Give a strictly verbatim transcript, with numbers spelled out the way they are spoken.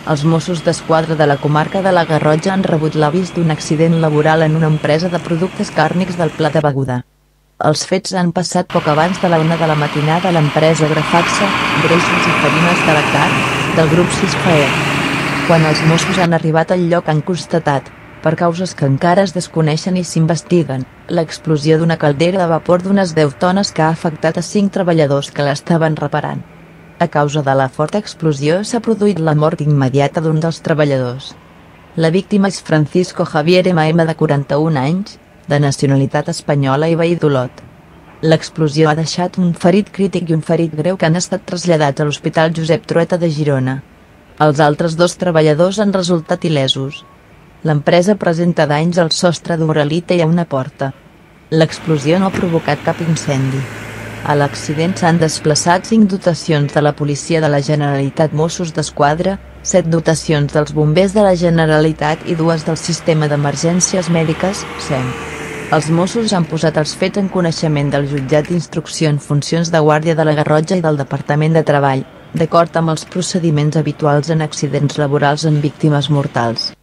Els Mossos d'Esquadra de la comarca de la Garrotxa han rebut l'avís d'un accident laboral en una empresa de productes càrnics del Pla de Beguda. Els fets han passat poc abans de la una de la matinada a l'empresa Grafaxa, Greixos i Farines de la Carn, del grup Sisfaer. Quan els Mossos han arribat al lloc han constatat, per causes que encara es desconeixen i s'investiguen, l'explosió d'una caldera de vapor d'unes deu tones que ha afectat a cinc treballadors que l'estaven reparant. A causa de la forta explosió s'ha produït la mort immediata d'un dels treballadors. La víctima és Francisco Javier ema ema, de quaranta-un anys, de nacionalitat espanyola i veí d'Olot. L'explosió ha deixat un ferit crític i un ferit greu que han estat traslladats a l'Hospital Josep Trueta de Girona. Els altres dos treballadors han resultat il·lesos. L'empresa presenta danys al sostre d'uralita i a una porta. L'explosió no ha provocat cap incendi. A l'accident s'han desplaçat cinc dotacions de la Policia de la Generalitat Mossos d'Esquadra, set dotacions dels Bombers de la Generalitat i dues del Sistema d'Emergències Mèdiques, S E M. Els Mossos han posat els fets en coneixement del Jutjat d'Instrucció en funcions de Guàrdia de la Garrotxa i del Departament de Treball, d'acord amb els procediments habituals en accidents laborals amb víctimes mortals.